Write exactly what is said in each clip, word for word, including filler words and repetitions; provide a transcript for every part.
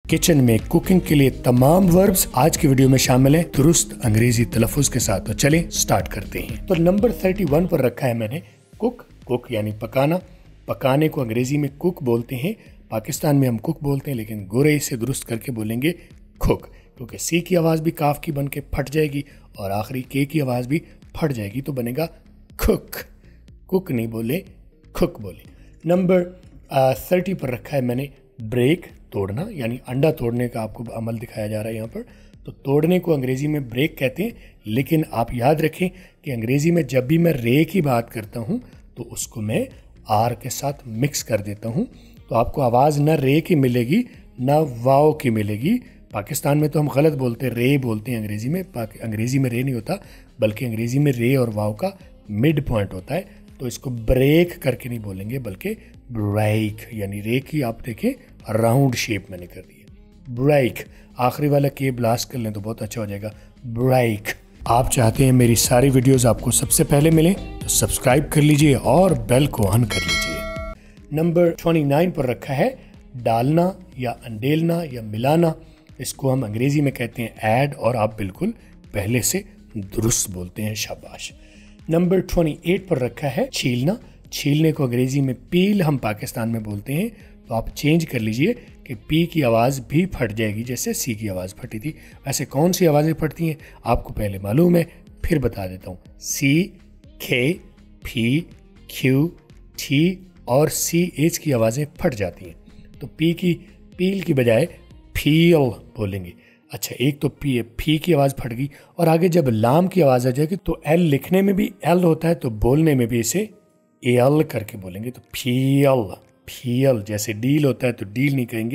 Kitchen में cooking के लिए तमाम वर्ब्स आज की वीडियो में शामिल हैं दुरुस्त अंग्रेजी तलफ़ुज़ के साथ। तो चलें स्टार्ट करते हैं। तो नंबर इकतीस पर रखा है मैंने कुक। कुक यानी पकाना। पकाने को अंग्रेजी में कुक बोलते हैं, पाकिस्तान में हम कुक बोलते हैं, लेकिन गोरे इसे दुरुस्त करके बोलेंगे कुक, क्योंकि सी की आवाज़ भी काफ की बन के फट जाएगी और आखिरी के की आवाज़ भी फट जाएगी, तो बनेगा कुक। कुक नहीं बोले, कुक बोले। नंबर थर्टी पर रखा है मैंने ब्रेक, तोड़ना, यानी अंडा तोड़ने का आपको अमल दिखाया जा रहा है यहाँ पर। तो तोड़ने को अंग्रेज़ी में ब्रेक कहते हैं, लेकिन आप याद रखें कि अंग्रेज़ी में जब भी मैं रे की बात करता हूँ तो उसको मैं आर के साथ मिक्स कर देता हूँ, तो आपको आवाज़ ना रे की मिलेगी ना वाव की मिलेगी। पाकिस्तान में तो हम गलत बोलते हैं, रे बोलते हैं अंग्रेज़ी में। अंग्रेज़ी में रे नहीं होता, बल्कि अंग्रेज़ी में रे और वाव का मिड पॉइंट होता है, तो इसको ब्रेक करके नहीं बोलेंगे बल्कि ब्रेक, यानी रे की आप देखें राउंड शेप मैंने कर दी है। ब्रेक, आखिरी वाला के ब्लास्ट कर लें तो बहुत अच्छा हो जाएगा, ब्रेक। आप चाहते हैं मेरी सारी वीडियोस आपको सबसे पहले मिले तो सब्सक्राइब कर लीजिए और बेल को ऑन कर लीजिए। नंबर उनतीस पर रखा है डालना या अंडेलना या मिलाना। इसको हम अंग्रेजी में कहते हैं ऐड, और आप बिल्कुल पहले से दुरुस्त बोलते हैं, शाबाश। नंबर अट्ठाईस पर रखा है छीलना। छीलने को अंग्रेजी में पील हम पाकिस्तान में बोलते हैं, तो आप चेंज कर लीजिए कि पी की आवाज़ भी फट जाएगी जैसे सी की आवाज़ फटी थी। वैसे कौन सी आवाज़ें फटती हैं आपको पहले मालूम है, फिर बता देता हूँ। सी, के, फी, क्यू, टी और सी एच की आवाज़ें फट जाती हैं, तो पी की पील की बजाय फील बोलेंगे। अच्छा, एक तो पी फी की आवाज़ फट गई, और आगे जब लाम की आवाज़ आ जाएगी तो एल लिखने में भी एल होता है, तो बोलने में भी इसे एल करके बोलेंगे, तो फील। फील जैसे डील होता है तो डील नहीं कहेंगे,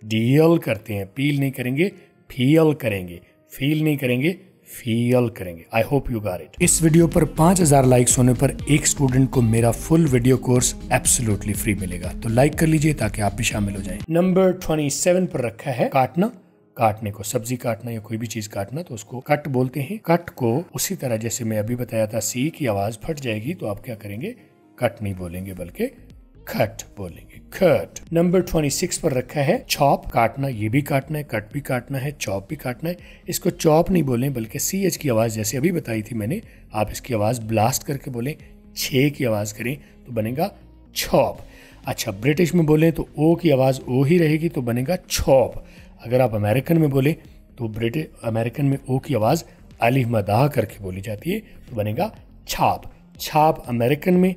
डील करते हैं, पील नहीं करेंगे, फील करेंगे, फील नहीं करेंगे, फील करेंगे। I hope you got it. इस वीडियो पर पाँच हज़ार लाइक्स होने पर एक स्टूडेंट को मेरा full video course absolutely free मिलेगा, तो लाइक कर लीजिए ताकि आप भी शामिल हो जाएं। नंबर सत्ताईस पर रखा है काटना। काटने को सब्जी काटना या कोई भी चीज काटना, तो उसको कट बोलते हैं। कट को उसी तरह जैसे मैं अभी बताया था, सी की आवाज फट जाएगी तो आप क्या करेंगे, कट नहीं बोलेंगे बल्कि खट बोलेंगे, खट। नंबर छब्बीस पर रखा है चॉप। काटना, ये भी काटना है, कट भी काटना है, चॉप भी काटना है। इसको चॉप नहीं बोलें बल्कि सी एच की आवाज़ जैसे अभी बताई थी मैंने, आप इसकी आवाज़ ब्लास्ट करके बोलें, छे की आवाज़ करें तो बनेगा चॉप। अच्छा, ब्रिटिश में बोलें तो ओ की आवाज़ ओ ही रहेगी तो बनेगा चॉप। अगर आप अमेरिकन में बोले तो ब्रिटिश अमेरिकन में ओ की आवाज़ अलिफ मदा करके बोली जाती है, तो बनेगा छाप। छाप अमेरिकन में,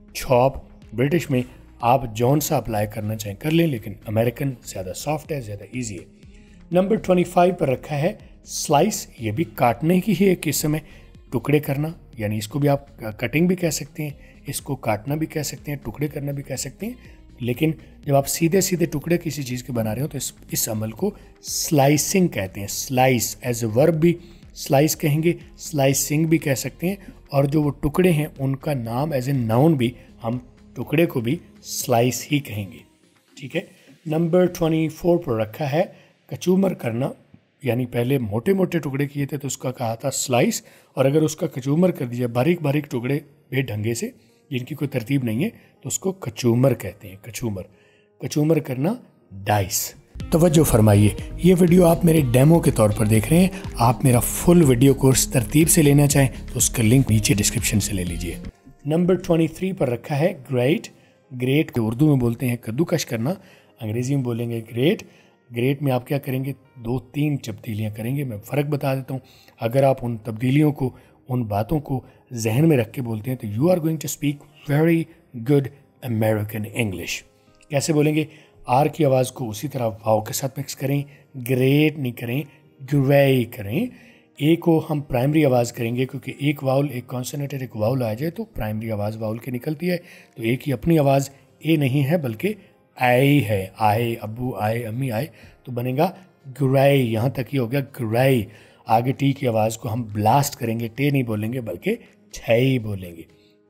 छॉप ब्रिटिश में। आप जौन सा अप्लाई करना चाहें कर लें, लेकिन अमेरिकन ज़्यादा सॉफ्ट है, ज़्यादा इजी है। नंबर पच्चीस पर रखा है स्लाइस। ये भी काटने की ही एक किस्म है, टुकड़े करना, यानी इसको भी आप कटिंग भी कह सकते हैं, इसको काटना भी कह सकते हैं, टुकड़े करना भी कह सकते हैं। लेकिन जब आप सीधे सीधे टुकड़े किसी चीज़ के बना रहे हो तो इस इस अमल को स्लाइसिंग कहते हैं। स्लाइस एज ए वर्ब भी स्लाइस कहेंगे, स्लाइसिंग भी कह सकते हैं, और जो वो टुकड़े हैं उनका नाम एज ए नाउन भी हम टुकड़े को भी स्लाइस ही कहेंगे, ठीक है। नंबर चौबीस पर रखा है कचूमर करना, यानी पहले मोटे मोटे टुकड़े किए थे तो उसका कहा था स्लाइस, और अगर उसका कचूमर कर दिया, बारीक बारीक टुकड़े बेढंगे से जिनकी कोई तरतीब नहीं है, तो उसको कचूमर कहते हैं, कचूमर। कचूमर करना डाइस। तवज्जो फरमाइए, ये वीडियो आप मेरे डेमो के तौर पर देख रहे हैं। आप मेरा फुल वीडियो कोर्स तरतीब से लेना चाहें तो उसका लिंक नीचे डिस्क्रिप्शन से ले लीजिए। नंबर तेईस पर रखा है ग्रेट। ग्रेट को उर्दू में बोलते हैं कद्दूकश करना, अंग्रेजी में बोलेंगे ग्रेट। ग्रेट में आप क्या करेंगे, दो तीन तब्दीलियाँ करेंगे, मैं फ़र्क बता देता हूँ। अगर आप उन तब्दीलियों को, उन बातों को जहन में रख के बोलते हैं तो you are going to speak very good American English. कैसे बोलेंगे, आर की आवाज़ को उसी तरह वाव के साथ मिक्स करें, ग्रेट नहीं करें, ग्रे करें। ए को हम प्राइमरी आवाज़ करेंगे, क्योंकि एक वाउल, एक कॉन्सोनेंट एक वाउल आ जाए तो प्राइमरी आवाज़ वाउल की निकलती है, तो ए की अपनी आवाज़ ए नहीं है बल्कि आई है। आए अब्बू, आए अम्मी, आए, तो बनेगा ग्रे। यहाँ तक ही हो गया ग्रे। आगे टी की आवाज़ को हम ब्लास्ट करेंगे, टे नहीं बोलेंगे बल्कि छई बोलेंगे,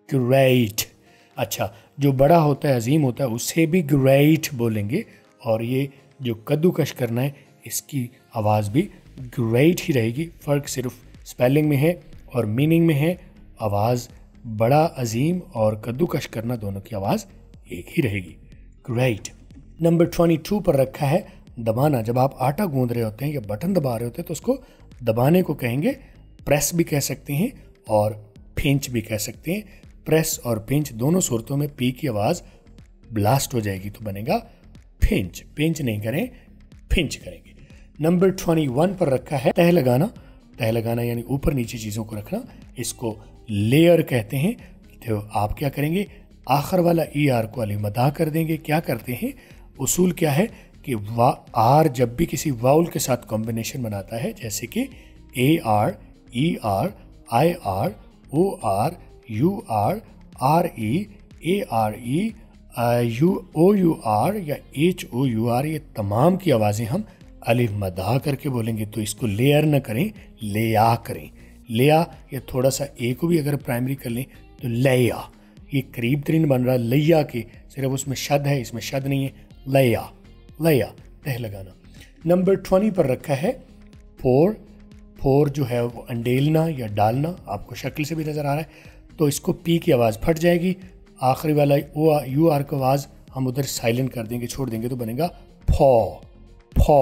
ग्रेट। अच्छा, जो बड़ा होता है, अजीम होता है, उससे भी ग्रेट बोलेंगे, और ये जो कद्दूकश करना है इसकी आवाज़ भी ग्रेट ही रहेगी। फ़र्क सिर्फ स्पेलिंग में है और मीनिंग में है। आवाज़ बड़ा, अजीम और कद्दूकश करना, दोनों की आवाज़ एक ही रहेगी, ग्रेट। नंबर बाईस पर रखा है दबाना, जब आप आटा गूंद रहे होते हैं या बटन दबा रहे होते हैं तो उसको दबाने को कहेंगे प्रेस भी कह सकते हैं और पिंच भी कह सकते हैं। प्रेस और पिंच दोनों सूरतों में पी की आवाज़ ब्लास्ट हो जाएगी तो बनेगा पिंच। पिंच नहीं करें, पिंच करेंगे। नंबर इक्कीस पर रखा है तह लगाना। तह लगाना यानी ऊपर नीचे चीज़ों को रखना, इसको लेयर कहते हैं। तो आप क्या करेंगे, आखिर वाला ई आर को अलीमदा कर देंगे। क्या करते हैं, उसूल क्या है कि वा आर जब भी किसी वाउल के साथ कॉम्बिनेशन बनाता है, जैसे कि A R, E R, I R, O R, U R, R E, A R E, U O U R या एच ओ यू आर, ये तमाम की आवाज़ें हम अलिफ मदा करके बोलेंगे। तो इसको लेयर न करें, लेया करें। लेया या थोड़ा सा ए को भी अगर प्राइमरी कर लें तो लया, ये करीब तरीन बन रहा है लैया के, सिर्फ उसमें शद है, इसमें शद नहीं है। लया, लया तह लगाना। नंबर ट्वेंटी पर रखा है पोर। पोर जो है वो अंडेलना या डालना, आपको शक्ल से भी नज़र आ रहा है। तो इसको पी की आवाज़ फट जाएगी, आखिरी वाला ओ यू आर की आवाज़ हम उधर साइलेंट कर देंगे, छोड़ देंगे, तो बनेगा फॉ। फॉ,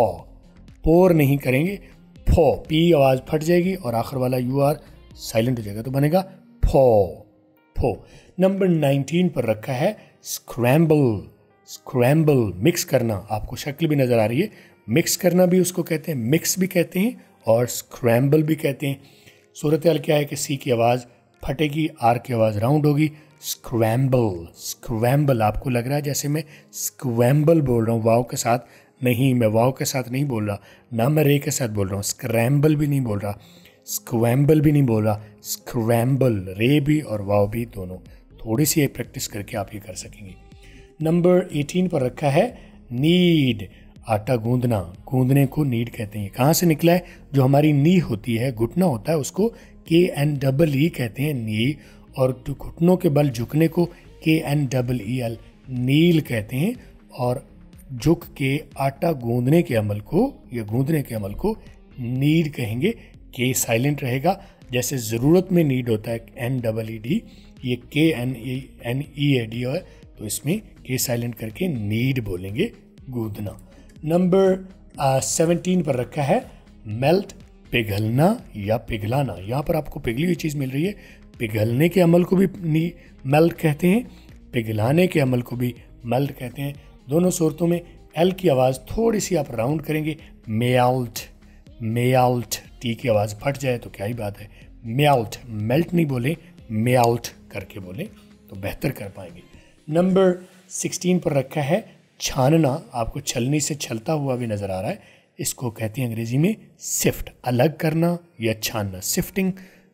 पोर नहीं करेंगे, फॉ, पी आवाज़ फट जाएगी और आखिर वाला यू आर साइलेंट हो जाएगा तो बनेगा फॉ, फो। नंबर नाइनटीन पर रखा है स्क्रैम्बल। स्क्रैम्बल मिक्स करना, आपको शक्ल भी नज़र आ रही है। मिक्स करना भी उसको कहते हैं, मिक्स भी कहते हैं और स्क्रैम्बल भी कहते हैं। सूरत हाल क्या है कि सी की आवाज़ फटेगी, आर की आवाज़ राउंड होगी। स्क्रैम्बल, स्क्रैम्बल आपको लग रहा है जैसे मैं स्क्रैम्बल बोल रहा हूँ वाव के साथ, नहीं, मैं वाव के साथ नहीं बोल रहा, ना मैं रे के साथ बोल रहा हूँ। स्क्रैम्बल भी नहीं बोल रहा, स्क्रैम्बल भी नहीं बोल रहा, स्क्रैम्बल, रे भी और वाव भी दोनों। थोड़ी सी प्रैक्टिस करके आप ये कर सकेंगे। नंबर अठारह पर रखा है नीड। आटा गूंदना, गूंदने को नीड कहते हैं। कहाँ से निकला है, जो हमारी नी होती है, घुटना होता है, उसको के एन डबल ई कहते हैं, नी। और घुटनों के बल झुकने को K N double E L, kneel कहते हैं। और झुक के आटा गूंदने के अमल को या गूंदने के अमल को नीड कहेंगे। के साइलेंट रहेगा, जैसे ज़रूरत में नीड होता है एन डबल ई डी, ये K N E N E A D है, तो इसमें के साइलेंट करके नीड बोलेंगे, गूंदना। नंबर सेवनटीन पर रखा है मेल्ट, पिघलना या पिघलाना। यहाँ पर आपको पिघली हुई चीज़ मिल रही है। पिघलने के अमल को भी नी मेल्ट कहते हैं, पिघलाने के अमल को भी मेल्ट कहते हैं। दोनों सूरतों में एल की आवाज़ थोड़ी सी आप राउंड करेंगे, मेल्ट, मेल्ट। टी की आवाज़ फट जाए तो क्या ही बात है, मेल्ट, मेल्ट नहीं बोले, मेल्ट करके बोले तो बेहतर कर पाएंगे। नंबर सिक्सटीन पर रखा है छानना। आपको छलनी से छलता हुआ भी नज़र आ रहा है, इसको कहते हैं अंग्रेज़ी में सिफ्ट, अलग करना या छानना। सिफ्टिंग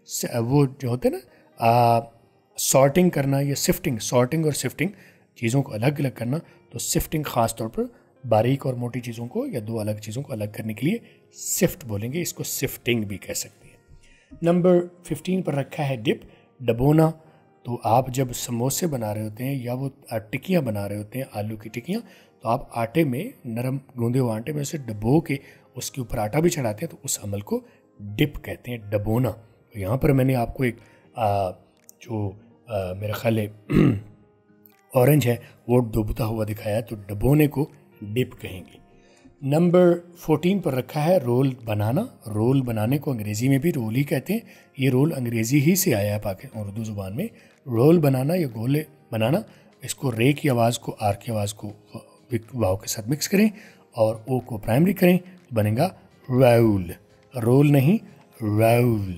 वो जो होते हैं ना, सॉर्टिंग करना या सिफ्टिंग, सॉर्टिंग और सिफ्टिंग, चीज़ों को अलग अलग करना। तो सिफ्टिंग ख़ास तौर पर बारीक और मोटी चीज़ों को या दो अलग चीज़ों को अलग करने के लिए सिफ्ट बोलेंगे, इसको सिफ्टिंग भी कह सकते हैं। नंबर फिफ्टीन पर रखा है डिप, डबोना। तो आप जब समोसे बना रहे होते हैं या वो टिक्कियाँ बना रहे होते हैं, आलू की टिक्कियाँ, तो आप आटे में, नरम गूंदे हुए आटे में उसे डबो के उसके ऊपर आटा भी चढ़ाते हैं, तो उस अमल को डिप कहते हैं, डबोना। तो यहाँ पर मैंने आपको एक आ, जो आ, मेरा ख्याल है ऑरेंज है वो डूबता हुआ दिखाया है, तो डबोने को डिप कहेंगे। नंबर फोर्टीन पर रखा है रोल बनाना। रोल बनाने को अंग्रेज़ी में भी रोल ही कहते हैं। ये रोल अंग्रेज़ी ही से आया है पाकिस्तान उर्दू ज़ुबान में। रोल बनाना या गोले बनाना, इसको रे की आवाज़ को आर की आवाज़ को वाव के साथ मिक्स करें और ओ को प्राइमरी करें तो बनेगा राउल। रोल नहीं, राउल,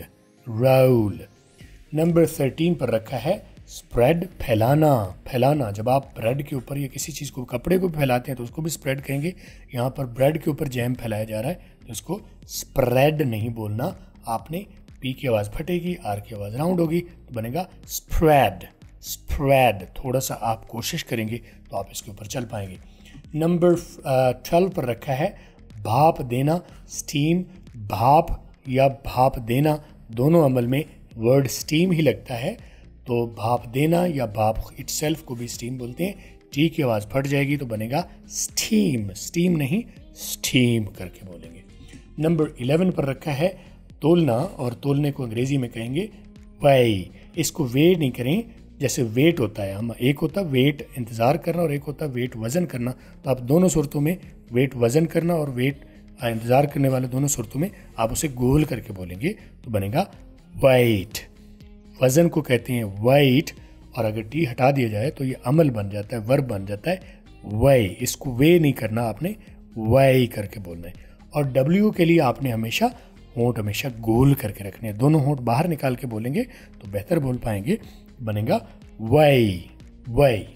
राउल। नंबर थर्टीन पर रखा है स्प्रेड, फैलाना। फैलाना, जब आप ब्रेड के ऊपर या किसी चीज़ को, कपड़े को फैलाते हैं तो उसको भी स्प्रेड कहेंगे। यहाँ पर ब्रेड के ऊपर जैम फैलाया जा रहा है तो इसको स्प्रेड नहीं बोलना, आपने पी की आवाज़ फटेगी, आर की आवाज़ राउंड होगी तो बनेगा स्प्रेड, स्प्रेड। थोड़ा सा आप कोशिश करेंगे तो आप इसके ऊपर चल पाएंगे। नंबर ट्वेल्व पर रखा है भाप देना, स्टीम। भाप या भाप देना दोनों अमल में वर्ड स्टीम ही लगता है, तो भाप देना या भाप इटसेल्फ को भी स्टीम बोलते हैं। टी की आवाज़ फट जाएगी तो बनेगा स्टीम, स्टीम नहीं स्टीम करके बोलेंगे। नंबर इलेवन पर रखा है तोलना, और तोलने को अंग्रेज़ी में कहेंगे वेई। इसको वे नहीं करें, जैसे वेट होता है, हम एक होता है वेट इंतज़ार करना और एक होता है वेट वज़न करना। तो आप दोनों सूरतों में वेट वज़न करना और वेट इंतज़ार करने वाले दोनों सूरतों में आप उसे गोल करके बोलेंगे तो बनेगा वाइट। वज़न को कहते हैं वाइट, और अगर टी हटा दिया जाए तो ये अमल बन जाता है, वर्ब बन जाता है वाई। इसको वे नहीं करना, आपने वाई करके बोलना है। और डब्ल्यू के लिए आपने हमेशा होंठ हमेशा गोल करके रखने हैं, दोनों होंठ बाहर निकाल के बोलेंगे तो बेहतर बोल पाएंगे, बनेगा वाई वाई।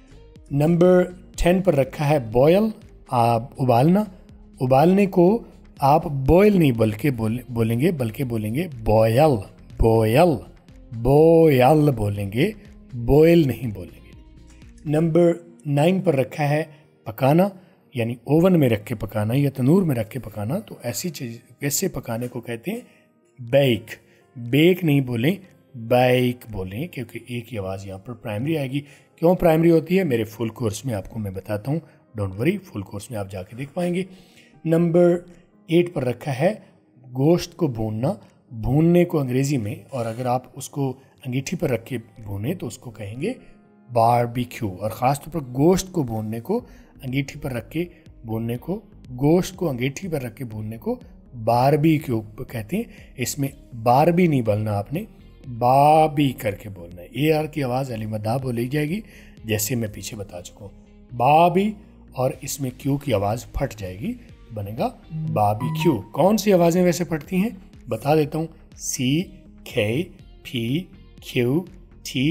नंबर टेन पर रखा है बॉयल, आप उबालना। उबालने को आप बॉयल नहीं बल्कि बोले बोलेंगे बल्कि बोलेंगे बॉयल बॉयल बॉयल बोलेंगे, बॉयल नहीं बोलेंगे। नंबर नाइन पर रखा है पकाना, यानी ओवन में रख के पकाना या तनूर में रख के पकाना। तो ऐसी चीज़ वैसे पकाने को कहते हैं बेक। बेक नहीं बोलें, बैक बोलें, क्योंकि एक ही आवाज़ यहाँ पर प्राइमरी आएगी। क्यों प्राइमरी होती है मेरे फुल कोर्स में आपको मैं बताता हूँ, डोंट वरी, फुल कोर्स में आप जाके देख पाएंगे। नंबर एट पर रखा है गोश्त को भूनना। भूनने को अंग्रेज़ी में, और अगर आप उसको अंगीठी पर रख के भूने तो उसको कहेंगे बारबेक्यू। और ख़ास तौर पर गोश्त को भूनने को अंगीठी पर रख के भूनने को गोश्त को अंगीठी पर रख के भूनने को बारबेक्यू कहते हैं। इसमें बारबी नहीं बोलना, आपने बाबी करके बोलना है। ए आर की आवाज़ अलीमदा बोली जाएगी, जैसे मैं पीछे बता चुका हूँ, बाबी, और इसमें क्यू की आवाज़ फट जाएगी, बनेगा बारबेक्यू। कौन सी आवाज़ें वैसे फटती हैं बता देता हूँ, सी, के, पी, क्यू, टी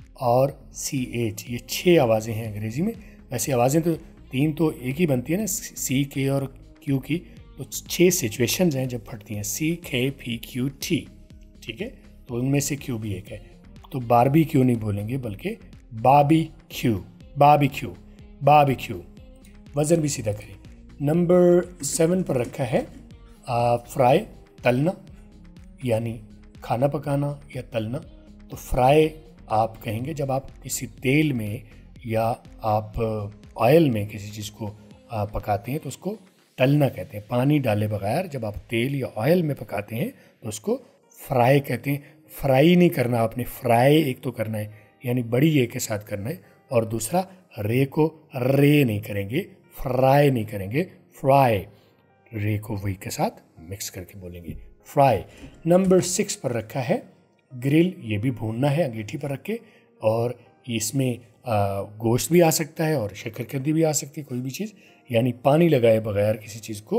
और सी एच, ये छः आवाज़ें हैं अंग्रेज़ी में। वैसे आवाज़ें तो तीन तो एक ही बनती है ना, सी, के और क्यू की, तो छः सिचुएशंस हैं जब फटती हैं, सी, के, पी, क्यू, टी, ठीक है। तो उनमें से क्यू भी एक है, तो बारबी क्यू नहीं बोलेंगे बल्कि barbecue, barbecue, barbecue. वज़न भी सीधा करें। नंबर सेवन पर रखा है आ, फ्राई, तलना, यानी खाना पकाना या तलना। तो फ्राई आप कहेंगे जब आप किसी तेल में या आप ऑयल में किसी चीज़ को पकाते हैं तो उसको तलना कहते हैं। पानी डाले बगैर जब आप तेल या ऑयल में पकाते हैं तो उसको फ्राई कहते हैं। फ्राई नहीं करना आपने, फ्राई एक तो करना है यानी बड़ी ए के साथ करना है, और दूसरा रे को रे नहीं करेंगे, फ्राई नहीं करेंगे, फ्राई, रे को वही के साथ मिक्स करके बोलेंगे फ्राई। नंबर सिक्स पर रखा है ग्रिल, ये भी भूनना है अंगीठी पर रख के, और इसमें गोश्त भी आ सकता है और शक्करकंदी भी आ सकती है, कोई भी चीज़, यानी पानी लगाए बगैर किसी चीज़ को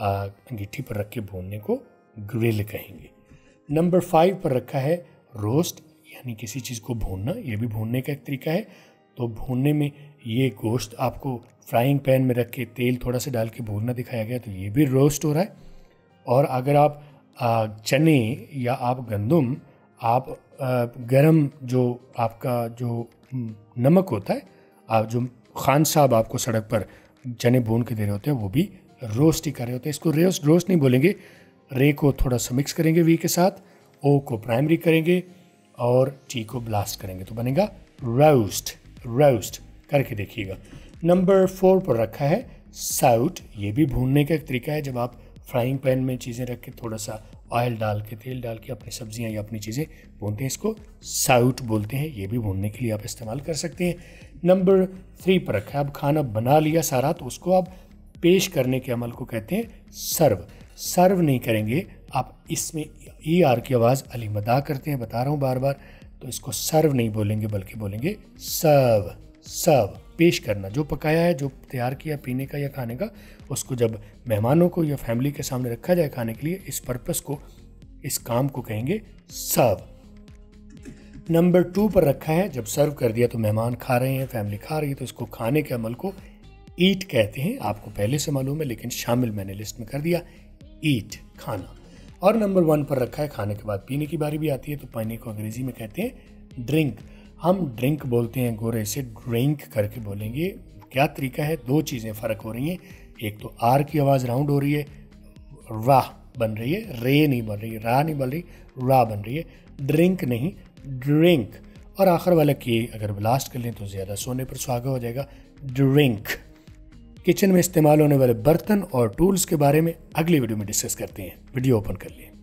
अंगीठी पर रख के भूनने को ग्रिल कहेंगे। नंबर फाइव पर रखा है रोस्ट, यानी किसी चीज़ को भूनना, ये भी भूनने का एक तरीका है। तो भूनने में ये गोश्त आपको फ्राइंग पैन में रख के तेल थोड़ा सा डाल के भूनना दिखाया गया, तो ये भी रोस्ट हो रहा है। और अगर आप आ, चने या आप गंदम, आप गरम जो आपका जो नमक होता है, आप जो खान साहब आपको सड़क पर चने भून के दे रहे होते हैं, वो भी रोस्ट ही कर रहे होते हैं। इसको रोस्ट रोस्ट नहीं बोलेंगे, रे को थोड़ा सा मिक्स करेंगे वी के साथ, ओ को प्राइमरी करेंगे और टी को ब्लास्ट करेंगे, तो बनेगा रोस्ट, रोस्ट करके देखिएगा। नंबर फोर पर रखा है साउट, ये भी भूनने का एक तरीका है। जब आप फ्राइंग पैन में चीज़ें रख के थोड़ा सा ऑयल डाल के तेल डाल के अपनी सब्जियां या अपनी चीज़ें भूनते हैं, इसको साउट बोलते हैं, ये भी भूनने के लिए आप इस्तेमाल कर सकते हैं। नंबर थ्री पर रखा है, अब खाना बना लिया सारा तो उसको आप पेश करने के अमल को कहते हैं सर्व। सर्व नहीं करेंगे आप, इसमें ई आर की आवाज़ अलीमदा करते हैं, बता रहा हूँ बार बार, तो इसको सर्व नहीं बोलेंगे बल्कि बोलेंगे सर्व, सर्व, पेश करना। जो पकाया है, जो तैयार किया पीने का या खाने का, उसको जब मेहमानों को या फैमिली के सामने रखा जाए खाने के लिए, इस पर्पस को, इस काम को कहेंगे सर्व। नंबर टू पर रखा है, जब सर्व कर दिया तो मेहमान खा रहे हैं, फैमिली खा रही है, तो इसको खाने के अमल को ईट कहते हैं। आपको पहले से मालूम है लेकिन शामिल मैंने लिस्ट में कर दिया, ईट, खाना। और नंबर वन पर रखा है, खाने के बाद पीने की बारी भी आती है, तो पीने को अंग्रेजी में कहते हैं ड्रिंक। हम ड्रिंक बोलते हैं, गोरे से ड्रिंक करके बोलेंगे। क्या तरीका है, दो चीज़ें फ़र्क हो रही हैं, एक तो आर की आवाज़ राउंड हो रही है, राह बन रही है, रे नहीं बन रही, रा नहीं बन रही, रा बन रही है, ड्रिंक नहीं ड्रिंक। और आखिर वाला के अगर ब्लास्ट कर लें तो ज़्यादा सोने पर सुहागा हो जाएगा, ड्रिंक। किचन में इस्तेमाल होने वाले बर्तन और टूल्स के बारे में अगली वीडियो में डिस्कस करते हैं। वीडियो ओपन कर लें।